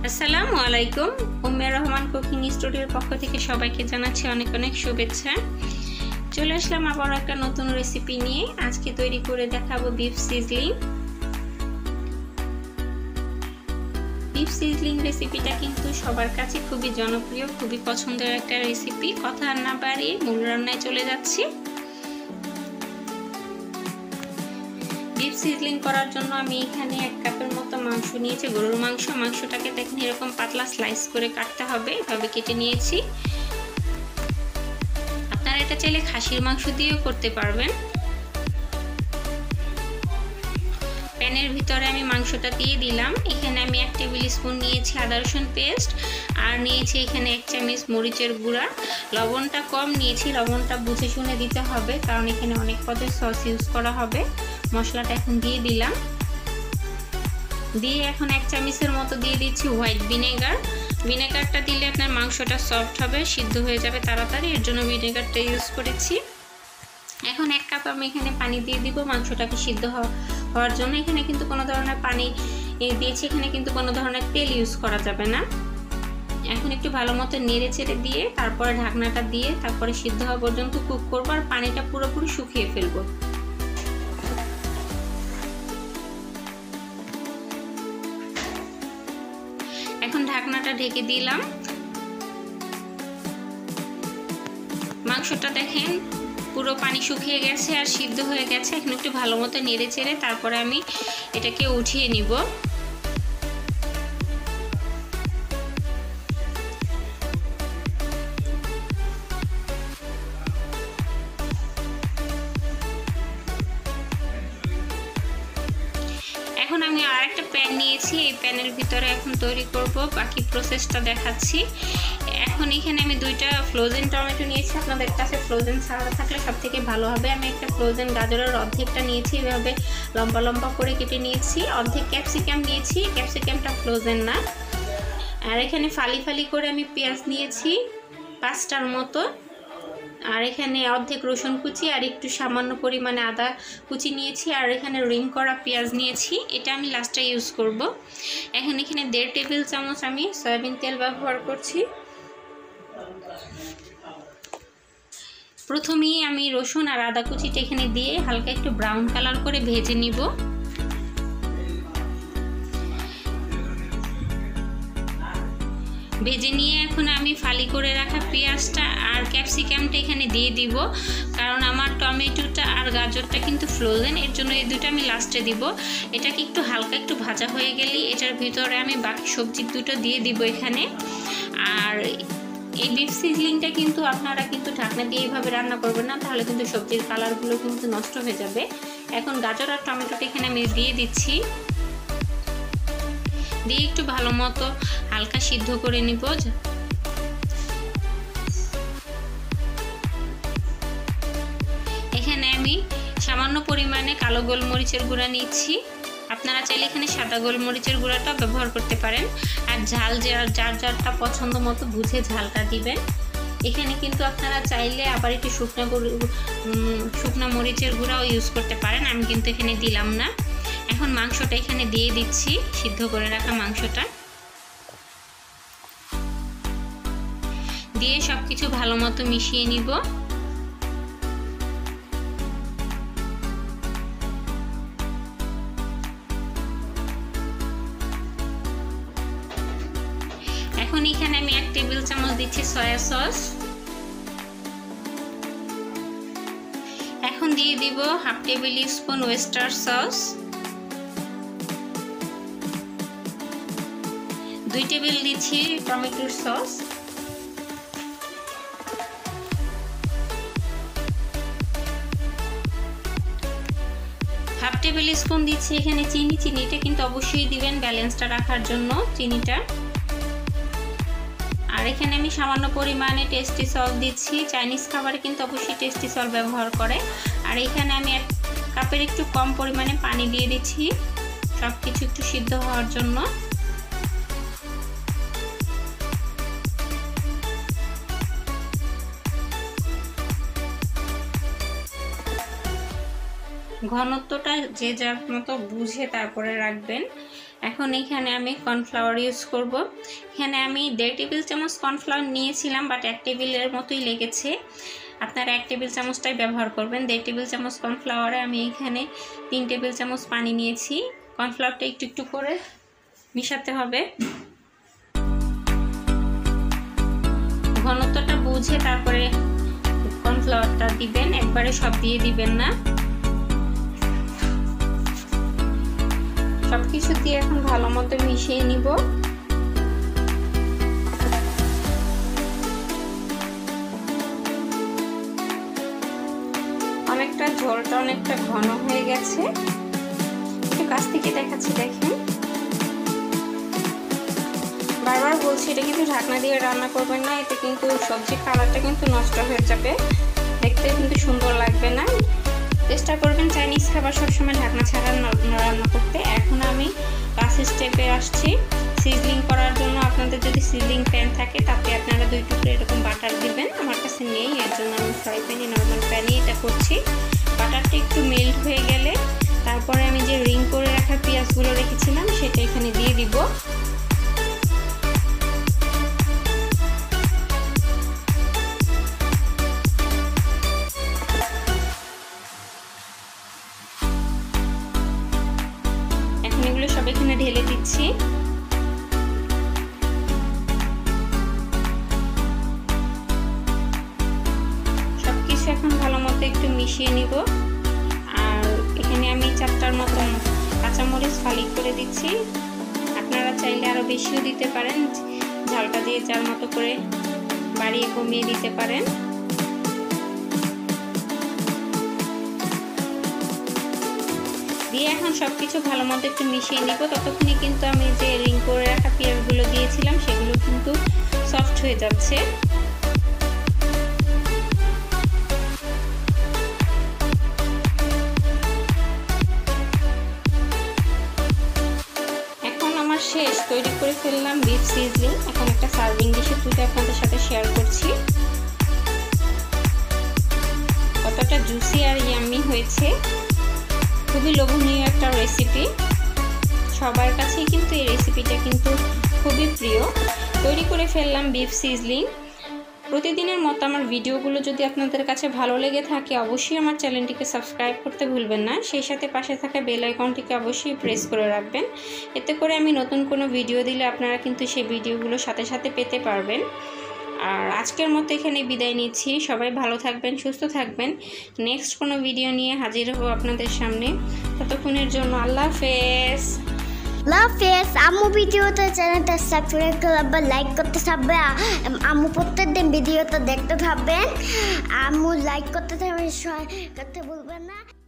আসসালামু আলাইকুম। উম্মে রহমান কুকিং স্টুডিওর পক্ষ থেকে সবাইকে জানাচ্ছি অনেক অনেক শুভেচ্ছা। চলে আসলাম আবার একটা নতুন রেসিপি নিয়ে। আজকে তৈরি করে দেখাবো বিফ সিজলিং। বিফ সিজলিং রেসিপিটা কিন্তু সবার কাছে খুবই জনপ্রিয়, খুবই পছন্দের একটা রেসিপি। কথা না বাড়িয়ে মূল রান্নায় চলে যাচ্ছি। বিফ সিজলিং করার জন্য আমি এখানে 1 কাপের মতো মাংস নিয়েছি, গরুর মাংস। মাংসটাকে দেখেন এরকম পাতলা স্লাইস করে কাটতে হবে, এভাবে কেটে নিয়েছি। আপনারা এটা চাইলে খাসির মাংস দিয়েও করতে পারবেন। প্যানের ভিতরে আমি মাংসটা দিয়ে দিলাম। এখানে আমি 1 টেবিল স্পুন নিয়েছি আদা রসুন পেস্ট, আর নিয়েছি এখানে 1 চামচ মরিচের গুঁড়া। লবণটা কম নিয়েছি, লবণটা বুঝে শুনে দিতে হবে, কারণ এখানে অনেক পদের সস ইউজ করা হবে। মশলাটা এখন দিয়ে দিলাম। দিয়ে এখন 1 চামচের মতো দিয়ে দিচ্ছি হোয়াইট ভিনেগার। ভিনেগারটা দিলে আপনার মাংসটা সফট হবে, সিদ্ধ হয়ে যাবে তাড়াতাড়ি, এর জন্য ভিনেগারটা ইউজ করেছি। এখন 1 কাপ আমি এখানে পানি দিয়ে দিব মাংসটাকে সিদ্ধ হওয়ার জন্য। এখানে কিন্তু কোনো ধরনের পানি দিয়েছি, এখানে কিন্তু কোনো ধরনের তেল ইউজ করা যাবে না। এখন একটু ভালো মতো নেড়ে চেড়ে দিয়ে তারপরে ঢাকনাটা দিয়ে তারপরে সিদ্ধ হওয়া পর্যন্ত কুক করবো, আর পানিটা পুরোপুরি শুকিয়ে ফেলবো। এখন ঢাকনাটা ঢেকে দিলাম। মাংসটা দেখেন পুরো পানি শুকিয়ে গেছে আর সিদ্ধ হয়ে গেছে। এখন একটু ভালো মতো নেড়ে চেড়ে তারপরে আমি এটাকে উঠিয়ে নিব। এখন আমি আরেকটা প্যান নিয়েছি, এই প্যানের ভিতরে এখন তৈরি করব, বাকি প্রসেসটা দেখাচ্ছি। এখন এখানে আমি 2টা ফ্রোজেন টমেটো নিয়েছি। আপনাদের কাছে ফ্রোজেন ছাড়া থাকলে সবথেকে ভালো হবে। আমি একটা ফ্রোজেন গাজরের অর্ধেকটা নিয়েছি, এভাবে লম্বা লম্বা করে কেটে নিয়েছি। অর্ধেক ক্যাপসিকাম নিয়েছি, ক্যাপসিকামটা ফ্রোজেন না। আর এখানে ফালি ফালি করে আমি পেঁয়াজ নিয়েছি 5টার মতো। আর এখানে অর্ধেক রসুন কুচি আর একটু সামান্য পরিমাণে আদা কুচি নিয়েছি। আর এখানে রিং করা পেঁয়াজ নিয়েছি, এটা আমি লাস্টে ইউজ করব। এখন এখানে 1.5 টেবিল চামচ আমি সয়াবিন তেল ব্যবহার করছি। প্রথমেই আমি রসুন আর আদা কুচিটা এখানে দিয়ে হালকা একটু ব্রাউন কালার করে ভেজে নিব। ভেজে নিয়ে এখন আমি ফালি করে রাখা পেঁয়াজটা আর ক্যাপসিকামটা এখানে দিয়ে দিব, কারণ আমার টমেটোটা আর গাজরটা কিন্তু ফ্রোজেন, এর জন্য এই দুটো আমি লাস্টে দিব। এটাকে একটু হালকা একটু ভাজা হয়ে গেলেই এটার ভিতরে আমি বাকি সবজি দুটো দিয়ে দিব এখানে। আর এই বিফ সিজলিংটা কিন্তু আপনারা কিন্তু ঢাকনা দিয়ে এইভাবে রান্না করবেন না, তাহলে কিন্তু সবজির কালারগুলো কিন্তু নষ্ট হয়ে যাবে। এখন গাজর আর টমেটোটা এখানে আমি দিয়ে দিচ্ছি, দিয়ে একটু ভালো মতো হালকা সিদ্ধ করে নিব। এখানে আমি সামান্য পরিমাণে কালো গোলমরিচের গুঁড়া নিচ্ছি। আপনারা চাইলে এখানে সাদা গোলমরিচের গুঁড়াটা ব্যবহার করতে পারেন। আর ঝাল যার যারটা পছন্দ মতো বুঝে ঝালটা দিবেন। এখানে কিন্তু আপনারা চাইলে আবার একটু শুকনো মরিচের গুঁড়াও ইউজ করতে পারেন, আমি কিন্তু এখানে দিলাম না। এখন মাংসটা এখানে দিয়ে দিচ্ছি, সিদ্ধ করে রাখা মাংসটা দিয়ে সবকিছু ভালো মতো মিশিয়ে নিব। এখন এখানে আমি 1 টেবিল চামচ দিচ্ছি সয়া সস। এখন দিয়ে দিব 1/2 tablespoon oyster sauce, 2 table দিচ্ছি টমেটোর সস, 1/2 টেবিল স্পুন দিচ্ছি এখানে চিনি। চিনিটা কিন্তু অবশ্যই দিবেন ব্যালেন্সটা রাখার জন্য চিনিটা। আর এখানে আমি সামান্য পরিমাণে টেস্টি সল্ট দিচ্ছি। চাইনিজ খাবারে কিন্তু অবশ্যই টেস্টি সল্ট ব্যবহার করে। আর এখানে আমি 1 কাপের একটু কম পরিমাণে পানি দিয়ে দিচ্ছি সব কিছু একটু সিদ্ধ হওয়ার জন্য। ঘনত্বটা যে যার মতো বুঝে তারপরে রাখবেন। এখন এখানে আমি কর্নফ্লাওয়ার ইউজ করব। এখানে আমি 1.5 টেবিল চামচ কর্নফ্লাওয়ার নিয়েছিলাম, বাট 1 টেবিলের মতোই লেগেছে। আপনারা 1 টেবিল চামচটাই ব্যবহার করবেন। 1.5 টেবিল চামচ কর্নফ্লাওয়ারে আমি এখানে 3 টেবিল চামচ পানি নিয়েছি। কর্নফ্লাওয়ারটা একটু একটু করে মিশাতে হবে। ঘনত্বটা বুঝে তারপরে কর্নফ্লাওয়ারটা দিবেন, একবারে সব দিয়ে দিবেন না। সবকিছু দিয়ে এখন ভালো মতো মিশিয়ে নিব। অনেকটা ঝোলটা অনেকটা ঘন হয়ে গেছে, একটু কাছ থেকে দেখাচ্ছি, দেখেন। বারবার বলছি এটা কিন্তু ঢাকনা দিয়ে রান্না করবেন না, এতে কিন্তু সবজির কালারটা কিন্তু নষ্ট হয়ে যাবে, দেখতে কিন্তু সুন্দর লাগবে না। চেষ্টা করবেন চাইনিজ খাবার সবসময় ঢাকনা ছাড়া রান্না করতে। এখন আমি লাস্ট স্টেপে আসছি সিজলিং করার জন্য। আপনাদের যদি সিজলিং প্যান থাকে তাতে আপনারা 2 টুকরো এরকম বাটার দিবেন। আমার কাছে নেই, এর জন্য আমি ফ্রাই প্যানে নর্মাল প্যানে এটা করছি। বাটারটা একটু মেল্ট হয়ে গেলে তারপরে আমি যে রিং করে রাখা পেঁয়াজগুলো রেখেছিলাম সেটা এখানে দিয়ে দিব। এগুলো সব এখানে ঢেলে দিচ্ছি। সবকিছু এখন ভালো মতো একটু মিশিয়ে নিব। আর এখানে আমি 4টার মতন কাঁচামরিচ ফালি করে দিচ্ছি। আপনারা চাইলে আরো বেশিও দিতে পারেন, ঝালটা দিয়ে যার মতো করে বাড়িয়ে কমিয়ে দিতে পারেন। দিয়ে এখন সবকিছু ভালো মতো একটু মিশিয়ে নিব। ততক্ষণে কিন্তু আমি যে রিং করে রাখা পেঁয়াজগুলো দিয়েছিলাম সেগুলো কিন্তু সফট হয়ে যাচ্ছে। এখন আমার শেষ, তৈরি করে ফেললাম বিফ সিজলিং। এখন একটা সার্ভিং ডিশে তুলে আপনাদের সাথে শেয়ার করছি। কতটা জুসি আর ইয়াম্মি হয়েছে, খুবই লোভনীয় একটা রেসিপি। সবার কাছেই কিন্তু এই রেসিপিটা কিন্তু খুবই প্রিয়। তৈরি করে ফেললাম বিফ সিজলিং। প্রতিদিনের মতো আমার ভিডিওগুলো যদি আপনাদের কাছে ভালো লেগে থাকে অবশ্যই আমার চ্যানেলটিকে সাবস্ক্রাইব করতে ভুলবেন না। সেই সাথে পাশে থাকা বেল আইকনটিকে অবশ্যই প্রেস করে রাখবেন, এতে করে আমি নতুন কোনো ভিডিও দিলে আপনারা কিন্তু সেই ভিডিওগুলো সাথে সাথে পেতে পারবেন। আর আজকের মতো এখানে বিদায় নিচ্ছি। সবাই ভালো থাকবেন, সুস্থ থাকবেন। নেক্সট কোনো ভিডিও নিয়ে হাজির হব আপনাদের সামনে। ততক্ষণের জন্য আল্লাহ হাফেজ। আম্মু ভিডিওতে চ্যানেলটা সাবস্ক্রাইব করবেন, লাইক করতে থাকবে। আম্মু প্রত্যেকদিন ভিডিওটা দেখতে থাকবেন। আম্মু লাইক করতে থাকবেন, করতে ভুলবেন না।